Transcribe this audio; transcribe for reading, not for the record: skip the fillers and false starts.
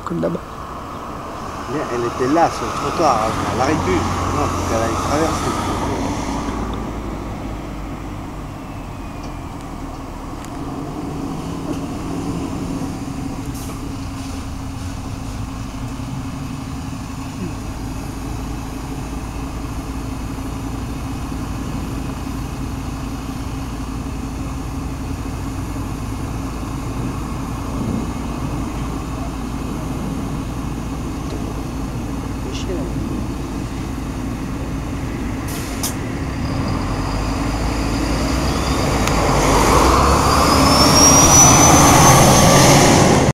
comme d'hab. Mais elle était là sur le trottoir, elle n'arrive plus. Non, faut qu'elle aille traverser. Chier, là.